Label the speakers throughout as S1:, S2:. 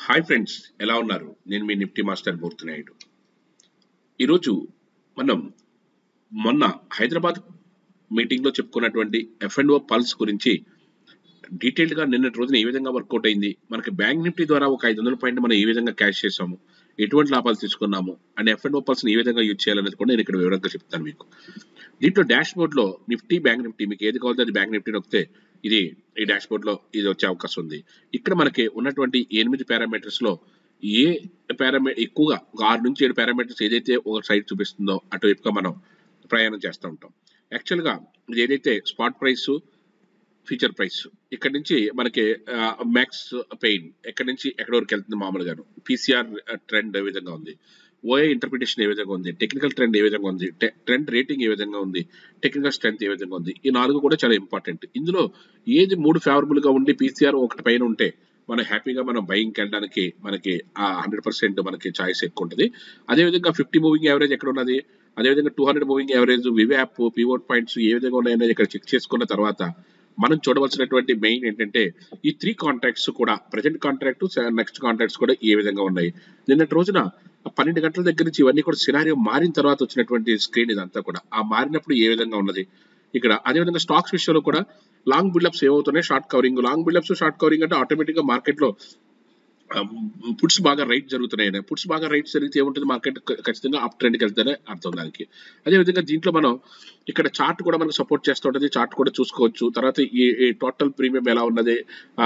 S1: Hi friends, ఎలా ఉన్నారు? నేను మీ నిఫ్టీ మాస్టర్ మూర్తి నాయుడు. ఈరోజు మనం మొన్న హైదరాబాద్ మీటింగ్లో చెప్పుకున్నటువంటి ఎఫ్&ఓ పల్స్ గురించి డీటెయిల్గా నిన్నటి రోజున ఏ విధంగా వర్కౌట్ అయింది, మనకి బ్యాంక్ నిఫ్టీ ద్వారా ఒక 500 పాయింట్ మనం ఏ విధంగా క్యాష్ చేసాము, ఎటువంటి లాభాలు తీసుకున్నాము అండ్ ఎఫ్&ఓ పల్స్ని ఏ విధంగా యూజ్ చేయాలనేది కూడా నేను ఇక్కడ వివరంగా చెప్తాను మీకు. దీంట్లో డాష్ బోర్డ్లో నిఫ్టీ, బ్యాంక్ నిఫ్టీ మీకు ఏది కావాలో అది బ్యాంక్ నిఫ్టీ నొక్కితే ఇది ఈ డాష్ బోర్డ్లో ఇది వచ్చే అవకాశం ఉంది. ఇక్కడ మనకి ఉన్నటువంటి 8 పారామీటర్స్లో ఏ ఎక్కువగా ఒక 6 నుంచి 7 పారామీటర్స్ ఏదైతే ఒక సైడ్ చూపిస్తుందో అటువైపుగా మనం ప్రయాణం చేస్తూ ఉంటాం. యాక్చువల్గా ఇది ఏదైతే స్పాట్ ప్రైస్, ఫ్యూచర్ ప్రైస్ ఇక్కడ నుంచి మనకి మ్యాక్స్ పెయిన్ ఎక్కడి నుంచి ఎక్కడి వరకు వెళ్తుంది మామూలుగాను, పీసీఆర్ ట్రెండ్ ఏ విధంగా ఉంది, ఓఏ ఇంటర్ప్రిటేషన్ ఏ విధంగా ఉంది, టెక్నికల్ ట్రెండ్ ఏ విధంగా ఉంది, ట్రెండ్ రేటింగ్ ఏ విధంగా ఉంది, టెక్నికల్ స్ట్రెంత్ ఏ విధంగా ఉంది, ఈ 4 కూడా చాలా ఇంపార్టెంట్. ఇందులో ఏది 3 ఫేవరబుల్ గా ఉండి పీసీఆర్ ఒకటి పైన ఉంటే మనం హ్యాపీగా మనం బయింగ్కి వెళ్ళడానికి మనకి 100% మనకి ఛాయిస్ ఎక్కువ ఉంటుంది. అదేవిధంగా 50 మూవింగ్ యావరేజ్ ఎక్కడ ఉన్నది, అదేవిధంగా 200 మూవింగ్ యావరేజ్, వివ్యాప్, పివోట్ పాయింట్స్ ఏ విధంగా ఉన్నాయనేది ఇక్కడ చెక్ చేసుకున్న తర్వాత మనం చూడవలసినటువంటి మెయిన్ ఏంటంటే ఈ 3 కాంట్రాక్ట్స్ కూడా ప్రజెంట్ కాంట్రాక్ట్, నెక్స్ట్ కాంట్రాక్ట్స్ కూడా ఏ విధంగా ఉన్నాయి. నిన్నటి రోజున 12 గంటల దగ్గర నుంచి ఇవన్నీ కూడా సినారియో మారిన తర్వాత వచ్చినటువంటి స్క్రీన్ ఇదంతా కూడా ఆ మారినప్పుడు ఏ విధంగా ఉన్నది ఇక్కడ. అదేవిధంగా స్టాక్స్ విషయంలో కూడా లాంగ్ బిల్డప్స్ ఏమవుతున్నాయి, short covering, long buildups short covering అంటే ఆటోమేటిక్గా మార్కెట్లో పుట్స్ బాగా రైట్ జరుగుతున్నాయి. పుట్స్ బాగా రైట్ జరిగితే ఏముంటుంది, మార్కెట్ ఖచ్చితంగా అప్ ట్రెండ్కి వెళ్తేనే అర్థం దానికి. అదేవిధంగా దీంట్లో మనం ఇక్కడ చార్ట్ కూడా మనకు సపోర్ట్ చేస్తూ ఉంటుంది, చార్ట్ కూడా చూసుకోవచ్చు. తర్వాత ఈ టోటల్ ప్రీమియం ఎలా ఉన్నది,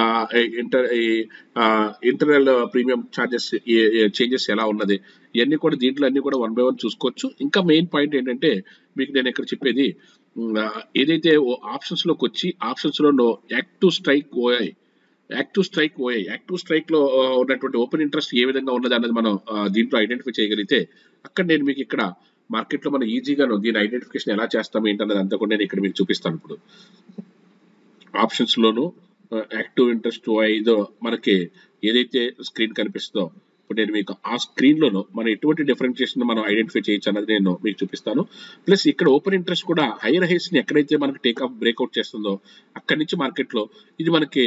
S1: ఇంటర్నల్ ప్రీమియం ఛార్జెస్ చేంజెస్ ఎలా ఉన్నది, ఇవన్నీ కూడా దీంట్లో అన్ని కూడా 1 by 1 చూసుకోవచ్చు. ఇంకా మెయిన్ పాయింట్ ఏంటంటే మీకు నేను ఇక్కడ చెప్పేది ఏదైతే ఆప్షన్స్లోకి వచ్చి ఆప్షన్స్లో active strike OI, active strike లో ఉన్నటువంటి ఓపెన్ ఇంట్రెస్ట్ ఏ విధంగా ఉన్నది అన్నది మనం దీంట్లో ఐడెంటిఫై చేయగలిగితే అక్కడ నేను మీకు ఇక్కడ మార్కెట్ లో మనం ఈజీగా దీని ఐడెంటిఫికేషన్ ఎలా చేస్తాం ఏంటన్నది అంతా కూడా నేను ఇక్కడ మీకు చూపిస్తాను. ఇప్పుడు ఆప్షన్స్ లోను యాక్టివ్ ఇంట్రెస్ట్ ఇదో మనకి ఏదైతే స్క్రీన్ కనిపిస్తుందో ఇప్పుడు నేను మీకు ఆ స్క్రీన్ లోను మనం ఎటువంటి డిఫరెన్షియేషన్ మనం ఐడెంటిఫై చేయొచ్చు అన్నది నేను మీకు చూపిస్తాను. ప్లస్ ఇక్కడ ఓపెన్ ఇంట్రెస్ట్ కూడా హైయర్ హైస్ ని ఎక్కడైతే మనకి టేక్ ఆఫ్ బ్రేక్అవుట్ చేస్తుందో అక్కడి నుంచి మార్కెట్ లో ఇది మనకి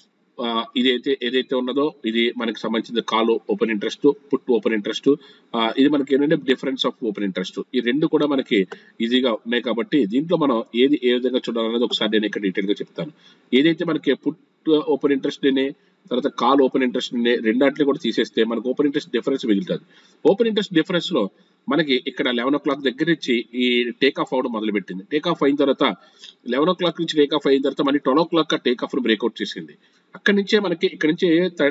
S1: ఏదైతే ఉన్నదో ఇది మనకి సంబంధించిన call open interest, put open interest, ఇది మనకి ఏంటంటే డిఫరెన్స్ ఆఫ్ ఓపెన్ ఇంట్రెస్ట్, ఈ రెండు కూడా మనకి ఈజీగా ఉన్నాయి. కాబట్టి దీంట్లో మనం ఏది ఏ విధంగా చూడాలనేది ఒకసారి నేను ఇక్కడ డీటెయిల్ గా చెప్తాను. ఏదైతే మనకి పుట్ ఓపెన్ ఇంట్రెస్ట్ తర్వాత కాల్ ఓపెన్ ఇంట్రెస్ట్ రెండాట్లు కూడా తీసేస్తే మనకు ఓపెన్ ఇంట్రెస్ట్ డిఫరెన్స్ మిగులుతుంది. ఓపెన్ ఇంట్రెస్ట్ డిఫరెన్స్ లో మనకి ఇక్కడ 11 o'clock దగ్గర నుంచి ఈ టేక్ ఆఫ్ అవడం మొదలుపెట్టింది. టేక్ ఆఫ్ అయిన తర్వాత 11 o'clock నుంచి టేక్ ఆఫ్ అయిన తర్వాత మళ్ళీ 12 o'clock టేక్ ఆఫ్ బ్రేక్అవుట్ చేసింది. అక్కడి నుంచే మనకి ఇక్కడ నుంచి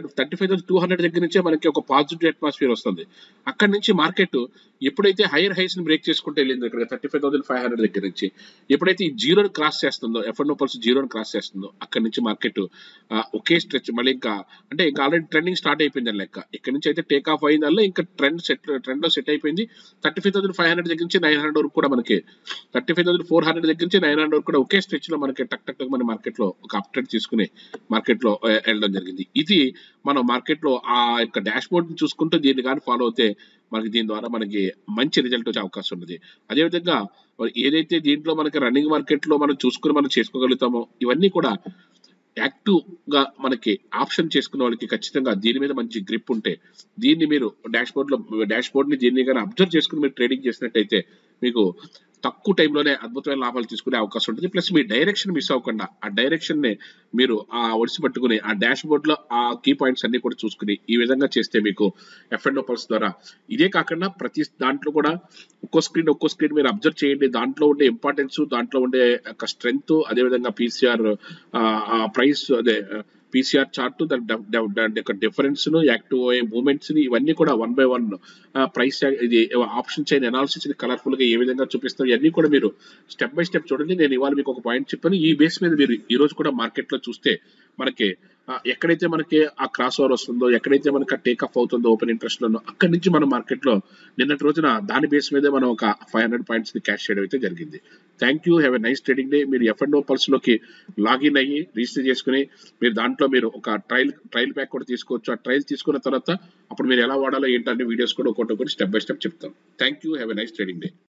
S1: 35,200 దగ్గర నుంచే మనకి ఒక పాజిటివ్ అట్మాస్ఫియర్ వస్తుంది. అక్కడి నుంచి మార్కెట్ ఎప్పుడైతే హైయర్ హైస్ ని బ్రేక్ చేసుకుంటే వెళ్ళింది ఇక్కడ 35,500 దగ్గర నుంచి, ఎప్పుడైతే ఈ జీరోని క్రాస్ చేస్తుందో, ఎఫ్&ఓ పల్స్ జీరోని క్రాస్ చేస్తుందో అక్కడి నుంచి మార్కెట్ ఒకే స్ట్రెచ్ మళ్ళీ ఇంకా ఆల్రెడీ ట్రెండింగ్ స్టార్ట్ అయిపోయింది లెక్క. ఇక్కడ నుంచి అయితే టేక్ ఆఫ్ అయిందల్లా ఇంకా ట్రెండ్ లో సెట్ అయిపోయింది. 35,500 దగ్గర నుంచి 900 వరకు కూడా మనకి 35,400 దగ్గర నుంచి 900 వరకు కూడా ఒకే స్ట్రెచ్ లో మనకి టక్ మన మార్కెట్ లో ఒక అప్ ట్రెండ్ తీసుకుని మార్కెట్ లో వెళ్ళడం జరిగింది. ఇది మనం మార్కెట్ లో ఆ యొక్క డాష్ బోర్డ్ ని చూసుకుంటూ దీన్ని కానీ ఫాలో అవుతే మనకి దీని ద్వారా మనకి మంచి రిజల్ట్ వచ్చే అవకాశం ఉంది. అదేవిధంగా ఏదైతే దీంట్లో మనకి రన్నింగ్ మార్కెట్ లో మనం చూసుకుని మనం చేసుకోగలుగుతామో ఇవన్నీ కూడా యాక్టివ్ గా మనకి ఆప్షన్ చేసుకున్న వాళ్ళకి ఖచ్చితంగా దీని మీద మంచి గ్రిప్ ఉంటే దీన్ని మీరు డాష్ బోర్డ్ ని దీన్ని కానీ అబ్జర్వ్ చేసుకుని మీరు ట్రేడింగ్ చేసినట్టయితే మీకు తక్కువ టైంలోనే అద్భుతమైన లాభాలు తీసుకునే అవకాశం ఉంటుంది. ప్లస్ మీ డైరెక్షన్ మిస్ అవ్వకుండా ఆ డైరెక్షన్ ని మీరు ఒడిసి పట్టుకుని ఆ డాష్ బోర్డ్ లో ఆ కీ పాయింట్స్ అన్ని కూడా చూసుకుని ఈ విధంగా చేస్తే మీకు ఎఫ్&ఓ పల్స్ ద్వారా ఇదే కాకుండా ప్రతి దాంట్లో కూడా ఒక్కో స్క్రీన్ మీరు అబ్జర్వ్ చేయండి. దాంట్లో ఉండే ఇంపార్టెన్స్, దాంట్లో ఉండే స్ట్రెంగ్త్, అదేవిధంగా పీసీఆర్ ప్రైస్, అదే పీసీఆర్ చార్ట్, దాని యొక్క డిఫరెన్స్, యాక్టివ్ మూవ్మెంట్స్ ఇవన్నీ కూడా 1 by 1 ప్రైస్ ఇది ఆప్షన్ చైన్ అనాలిసిస్ కలర్ఫుల్ గా ఏ విధంగా చూపిస్తారు ఇవన్నీ కూడా మీరు స్టెప్ బై స్టెప్ చూడండి. నేను ఇవాళ మీకు ఒక పాయింట్ చెప్పాను. ఈ బేస్ మీద మీరు ఈ రోజు కూడా మార్కెట్ లో చూస్తే మనకి ఎక్కడైతే మనకి ఆ క్రాస్ ఓవర్ వస్తుందో, ఎక్కడైతే మనకి టేక్ ఆఫ్ అవుతుందో ఓపెన్ ఇంట్రెస్ట్ లో అక్కడి నుంచి మనం మార్కెట్ లో నిన్నటి రోజున దాని బేస్ మీదే మనం ఒక 500 పాయింట్స్ ని క్యాష్ చేయడం అయితే జరిగింది. Thank you, have a nice trading day. మీరు ఎఫ్&ఓ పల్స్ లోకి లాగిన్ అయ్యి రిజిస్టర్ చేసుకుని మీరు దాంట్లో మీరు ఒక ట్రయల్ ప్యాక్ కూడా తీసుకోవచ్చు. ఆ ట్రయల్ తీసుకున్న తర్వాత అప్పుడు మీరు ఎలా వాడాలో ఏంటనే వీడియోస్ కూడా ఒకటి స్టెప్ బై స్టెప్ చెప్తాం. Thank you, have a nice trading day.